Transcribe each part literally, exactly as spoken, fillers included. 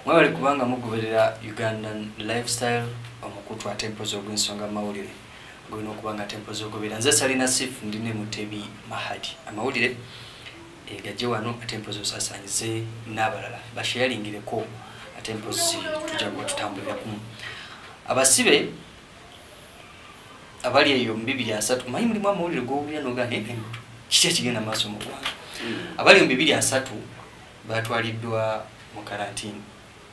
mwabali kubanga mugoberera Ugandan lifestyle omukutu wa Temples ogw'ensonga mawulire gwino kubanga Temples ogobera nze Salina Sif ndine Mutebi Mahadi amawulire e gaje wano Temples osasanyize n'abalala basharingireko Temples tujagwa tutambulira ku abasibe abali eyo mbibiri asatu mayi mulimu amawulire gobulya noga hehe kiche kigenda maso mu Rwanda abali mbibiri asatu batwaliddwa mu karantini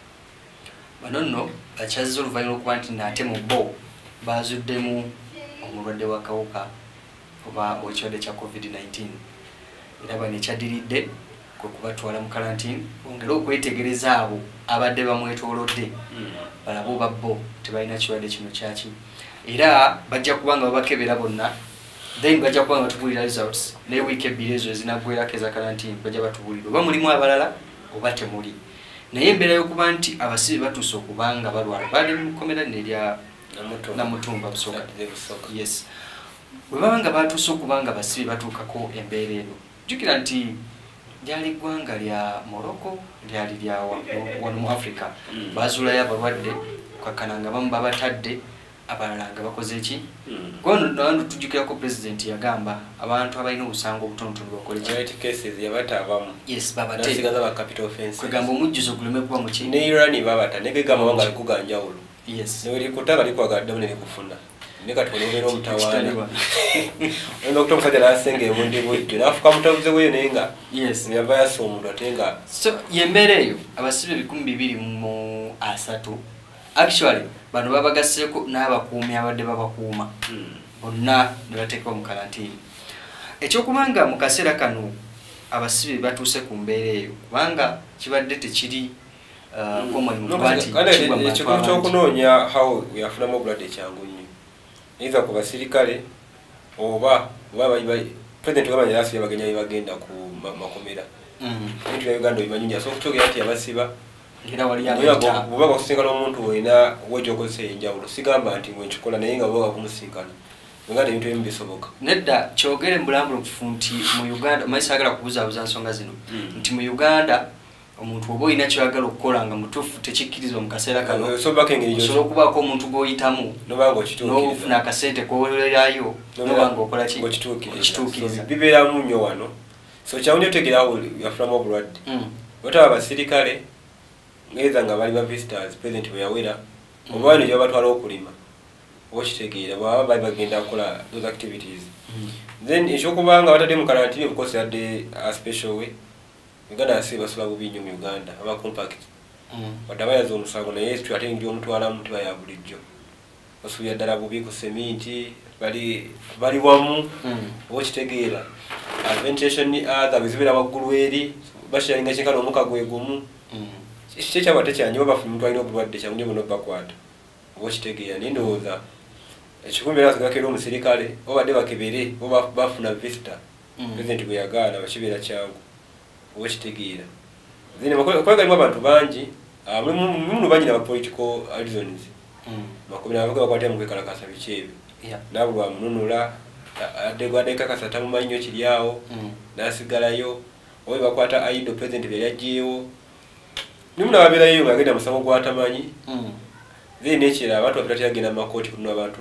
banono bachazo oluvannyuma lw'okuba nate mu bo bazuddemu omulwadde wa kawuka oba ekirwadde kya covid nineteen era bano ekyaddiridde kwe kubatwala mu karantini bongera okwetegereza abo abadde bamwetoolodde balabo babbo tebalina kirwadde kino kyaki era bajja kubanga babakebera bonna then bajja kubanga batubulira results ne week ebbiri ezo ezinaggwerako eza karantini bajja batubulira oba mulimu abalala oba temuli naye embeera y'okuba nti abasibe batuuse okubanga balwala bali mu kkomera nerya namutumba busoka yes bwe baba nga batuuse okubanga abasibe batuukako embeera eno jjukira nti lyali eggwanga lya Morocco lyali lya wano mu Africa bazuulayo abalwadde kakananga bamu babatadde abalala nga bakoze ki kono nando tujjukirako president yagamba abantu abalina obusango obutonotono bakole ki right cases yabata abamu yes babate nasigaza ba capital offense kwegamba omujjuzo gulume kuba mu ki ne Iran babata negegamba wanga alikuganja ulo yes ne wali kutaba alikwagadde ne kufuna nika twelebera omutawana ndo kutomusajja nasenge ebundi bujjo nafuka mutabuze weyo nenga yes ne yavaya so omuntu atenga so yembere eyo abasibe bikumi bibiri mu asatu actually bano babagaseko n'abakuumi abadde babakuuma bonna ne bateekwa mu karantini ekyokubanga mu kaseera kano abasibe batuuse ku mbeera eyo kubanga kibadde tekiri common mu bantu ekikulu ky'okunoonya how yafunamu obulwadde ekyangu nnyo either ku basirikale oba president gavana yasibe bagenya bagenda ku makomera ebintu bya Uganda bimanyinya so okukyogera nti yabasiba era wali abeta bubaba kusingana omuntu wena wejo kozese enjawulo sigamba nti mwenchikola naye nga bubaba kumusinkana ngade ebintu ebimu bisoboka nedda kyogere mbulambulo kufunti mu Uganda maisa agala kubuza abuza nsonga zino nti mu Uganda omuntu obo ina kyagala okukola nga mutufu tekikirizwa mu kaseera kano so bakengeri jo so kubako omuntu goyitamu nobango kituukiriza no ufuna kasente koolerayo nobango okola ki kituukiriza bibera mu nnyo wano so kyawunye tegerawo yafulamu obulwadde otaba abasirikale ngeza nga bali ba visitors president bwe yawera oba wano gye batwala okulima okitegeera baba bali bagenda kukola those activities then ekyokubanga batadde mu karantini because yadde a special way Uganda yasibe basula bubi nnyo mu Uganda aba compact wadde abayaza omusango naye situ ate ndi omutwala mu tiba ya bulijjo basuubira ddala bubi ku seminti bali bali wamu okitegeera ventilation ni other bizibira waggulu eri basharinga kinkana omuka gwe gumu Ichi chaba techanyo bafu mtu alina obulwadde kyangu nyo bakwata okitegeera nindowooza ekikumira zigakero omusirikale obadde bakebere oba bafuna visitor president bwe yagaana bakibeera kyangu okitegeera zine bakwegalimu abantu bangi muno bangi naba political reasons bakomera abaga bakwata mu kwekalakasa biki ebyo nabulwa mununula adde kakasa tamumanyi nnyo kiri awo nasigalayo oba bakwata aido president bwe yajjeewo nimuna babira yiyo ngagenda musango gwatamanyi zine nekira abantu babira tyagenda makoti kuno abantu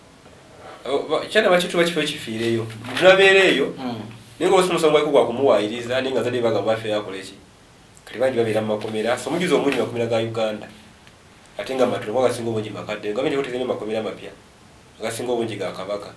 baabwe cyane bakitu bakifo kifiireyo tunabeereyo ningo osumusanga kwa kumuwairiza ninga zade baga bafe yakoleki kali bangi babira makomera so mugizo omunyi makomera ga Uganda atenga matulu mwaga singo bungi makadde ngabindi kuti zenye makomera mapya gasingo bungi ga kabaka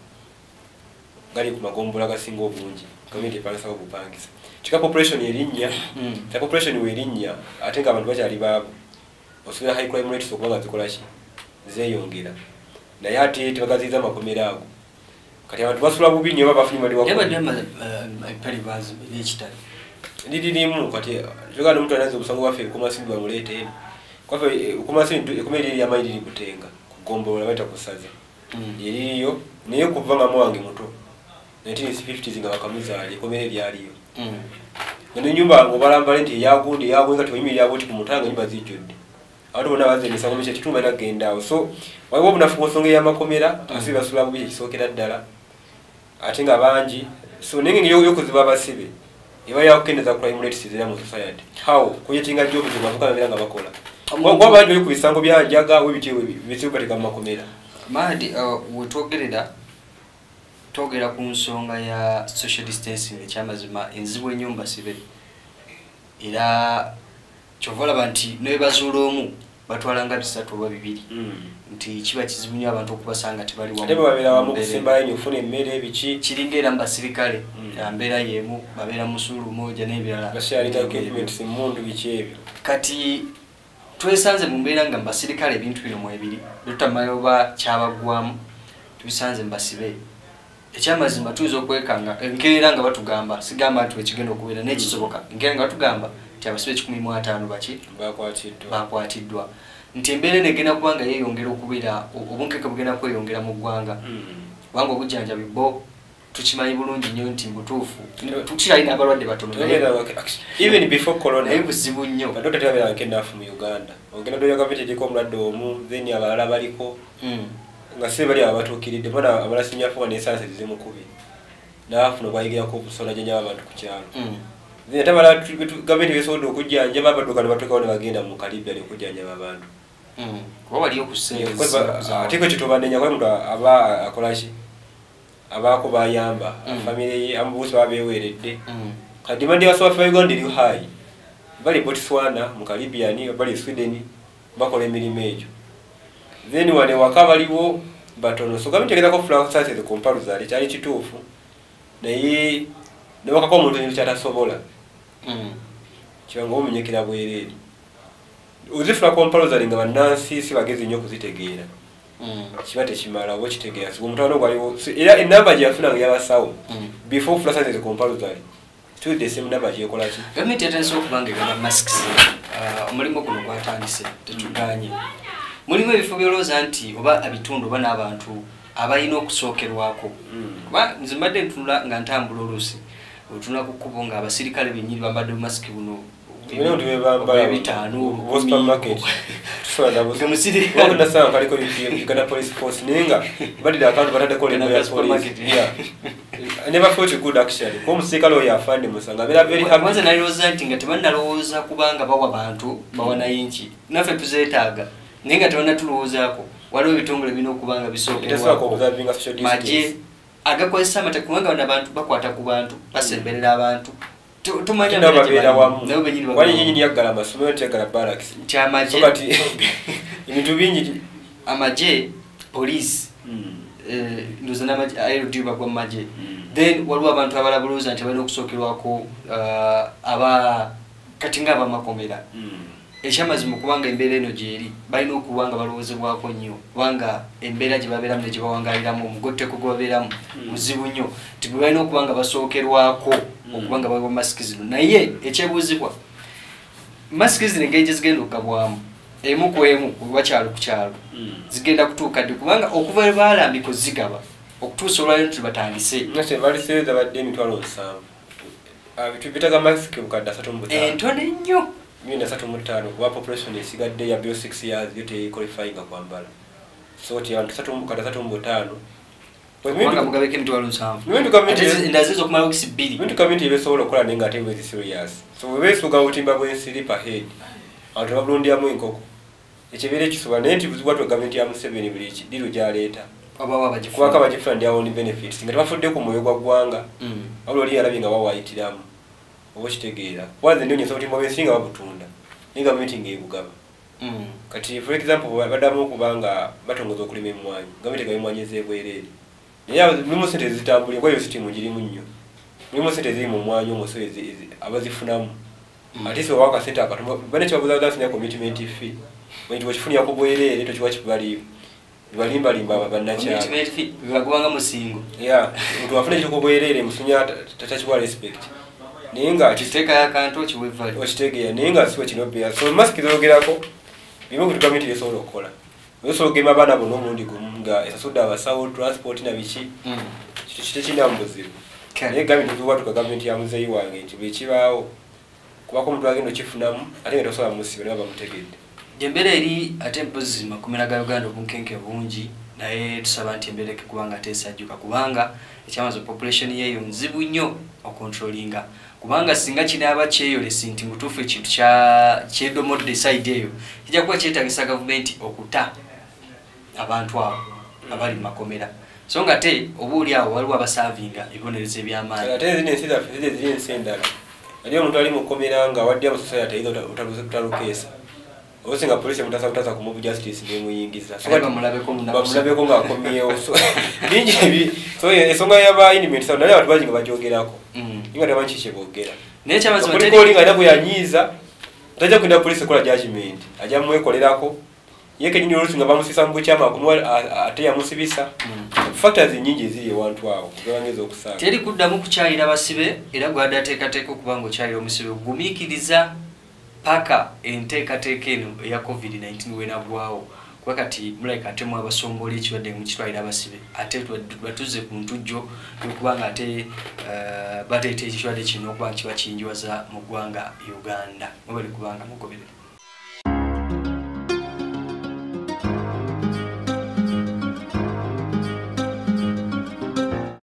gali ku magombola gasingo bungi ngabindi palasa obupangisa chika population yerinnya ta population werinnya atenga abantu bakyali baabo osubira high crime rate sokuba zikola ki zeyongera na yati tibagaziza makomera ago kati abantu basula bubi nnyo babafunyi bali wako yaba dema pali bazi n'ekitali ndidirimu kati jogana omuntu anaze obusango bwaffe kumasimbi bamulete kwafe kumasimbi ekomeri ya maidi libutenga kugombola baita kusaza yeriyo naye kuva nga mwange muto nineteen fifties nga bakamuzaali ekomeri lyaliyo ngene nyumba ngo balambale nti yagundi yagwenga tuyimira yabo ku mutanga nyumba zijjudde abantu bona baze misango miche kitumba era gendawo so waliwo bunafu kusonge ya makomera asiba sula bubi kisokera ddala ate nga bangi so ningi ngiyo yokuziba basibe iba yakendeza crime rates zira mu society how kuyetinga job zibavuka nga bakola Kwa bantu bali ku bisango bya njaga webiti bitu bateka makomera. Mahdi wetwogerera togera ku nsonga ya social distancing ekyamazima enzibu ennyumba sibe. Era chovola banti ne bazuula omu batwalanga bisatu oba bibiri. Nti kiba kizibu nnyo abantu okubasanga tebali wamu. Tebo babera wamu kusimba enyo fune emmere ebiki kiringera mbasirikale ambeera yemu babeera musulu moja n'ebirala. Bashali equipment simundu biki ebyo. Kati twesanze mu mbeera nga mbasirikale ebintu bino mu ebiri tutamayoba kyabagwamu tubisanze mbasibe ekyamazima tuizo okwekanga enkeera nga batugamba sigamba ati ekigenda okubeera n'ekisoboka enkeera nga batugamba ti abasibe kikumi mu ataano baki bakwatiddwa bakwatiddwa nti embeera negenda kubanga yeeyongera okubeera obunkeke bugenda kweyongera mu ggwanga kubanga obujjanjabi bo tukimanyi bulungi nnyo nti mbutuufu tukiralina abalwadde batono even before corona naye buzibu nnyo badokita tebabera nkenafu mu Uganda ogenda doya gavumenti eriko omulwadde omu then abalala baliko nga si bali abatuukiridde bona abalasimyafu n'esansa zizimu kubi n'afuna obwayigirako obusola janja abantu ku kyalo then ate abala gavumenti besobodde okujjanjaba abadduka ne batuukawo ne bagenda mu Caribbean okujjanjaba abantu kuba waliyo ku ssente ate kwe kitubanenya kwa muntu aba akolaki abako bayamba family ye ambuso babeweredde kadi mandi basoba fa Uganda eri high bali Botswana mu Caribbean bali Sweden bakola emirimu egyo then wane wakabaliwo batono so gavumenti egenda ko flaw sciences comparative kyali kituufu naye ne bakako omuntu n'ekyo kyatasobola kibango omunyekera bwerere uzifula comparative nga bannansi si bagezi nnyo kuzitegeera kiba tekimala oba kitegeera so omutawano gwaliwo era enamba gye yafuna nga yabasawo before fula sciences comparative to the same number gye ekola ki gavumenti yatandise okubanga egaba masks omulimu guno gwatandise tetuganye mulimu ebifo byolooza nti oba abitundu oba n'abantu abalina okusookerwako kuba nze mbadde ntunula nga ntambula oluusi otuna ku kkubo nga abasirikale bennyini bambadde masiki buno ebitaano supermarket tusobola busiri wabona sana kaliko Uganda Police Force ninga badde akantu bataddeko lendo ya police yeah never thought good actually ko musikalo oyo afande musanga bera very happy kwanza nalowooza nti nga tebannalowooza kubanga bawa bantu bawana yinki naffe tuzeetaaga naye nga tebannatulowoozaako waliwo ebitongole birina okubanga bisookerwako maje agakozesa amateeka kubanga bano abantu bakwata ku bantu basemberera abantu tumanya babeera wamu wali nyinyi yaggala amasomero teyaggala barracks kyamaje kati ebintu bingi amaje police ndoza n'amaje aerodrome bagwa mu maje then waliwo abantu abalabuluuza nti balina okusookerwako aba kati nga abamakomera ekyamazima kubanga embeera eno gyeri balina okuba nga balowoozebwako nnyo kubanga embeera gye babeeramu ne gye bawangaaliramu omugotteko gwe babeeramu muzibu nnyo nti bwe balina okuba nga basookerwako okuba nga baliwo masiki zino naye ekyebuuzibwa masiki zino engeri gye zigenda okugabwamu emu ku emu bakyalo ku kyalo zigenda kutuuka ddi kubanga okuva we baalambika ozigaba okutuusa olwaliro nti batandise baliseeza badde emitwalo nsanvu bitaga masiki bukadde asatu mu butaano entono ennyo Mimi nasatu mutano kuba population esigadde ya bio six years yote qualifying kwambala so ti abantu satu kada satu mutano Mwanga mugabe ke mitwalo nsanvu mimi tukamiti ndazizo kumala okisi bbiri mimi tukamiti ebesobola okola nenga ate bwe serious so we besuga utimba bwe siri pa head abantu babulundi amu enkoko ekibere kisuba nenti buzibwa to government ya Museveni village diru jaleta ababa bajifu kwa kaba bajifu ndia oni benefits ngati bafudde ku moyo gwa gwanga mm abo loli alabinga bawayitiramu obo kitegeera kwanza ndio nyeso timba bwe singa babutunda ninga meeting ebugaba mm kati for example badamu kubanga batongoza okulima emwanyi government ga emwanyi zebwerere ya mimo sente zitambulye kwa yo sitimu giri munnyo mimo sente ziri mu mwanyi omusezi abazifunamu ate so waka sente akatumba bane kyabuza dance ne commitment fee when you chifunia ko bwerere to chiwa chibali balimba limba bannacha commitment fee bagwanga musingo yeah mtu afune chiko bwerere musunya tatachiwa respect ninga kiteka ya kanto chiweva ochitege ninga siwe kinobya so mask zogerako bimo kutukamiti yeso lokola yeso gema bana bono mundi gumunga esasoda abasawo transport na bichi mm kiti kina mbuzibu ne gabi tuwa tuka government ya muzeyi wange nti bichibawo kuba ko mtu agendo chifunamu ate tosoba musibe naba mutegedde jembere eri ate mpozima kumera ga Uganda obunkenke bungi naye tusaba nti embereke kubanga tesajjuka kubanga ekyamazo population yeyo nzibu nnyo okontrolinga kubanga singa kinaaba kyeyolesi nti mutuufu ekintu kyedomodde side eyo kijja kuba kyetagisa gavumenti okuta abantu abo abali mu makomera so nga te obuuli awo waliwo abasavinga ebibonerezo eby'amaanyi ate zino ensi zaffe ziri ziri ensi endala ali omuntu ali mu kkomera nga wadde amusosaya tayiza utalukeesa osinga polisi mutasa kutasa ku mob justice nemuyingiza bamulabeko ng'akomyewo bingi ebi so ensonga yaba indiment sa naye abantu bangi nga bagyogerako nga tebamanyi kiki boogera olinga alina bwe yanyiiza tajja kugenda polisi ekola judgment ajja mumwekolerako ye kenyini oluusi nga bamusisa mu bukyama ate yamusibisa factors nyingi eziri ewantu awo gebangeza okusaaga teri kuddamu kukyayira basibe era gwade ateekateeka okuba ng'okyayira omusibe gumiikiriza paka enteekateeka eno eya covid nineteen wenagwawo kuba kati mulabika ate mwabasombola ekibadde mukitwalira abasibe ate batuze ku ntujjo yokuba nga ate bateeta ekirwadde kino okuba kiba kinjiwaza mu ggwanga Uganda mubali kubanga mugoberera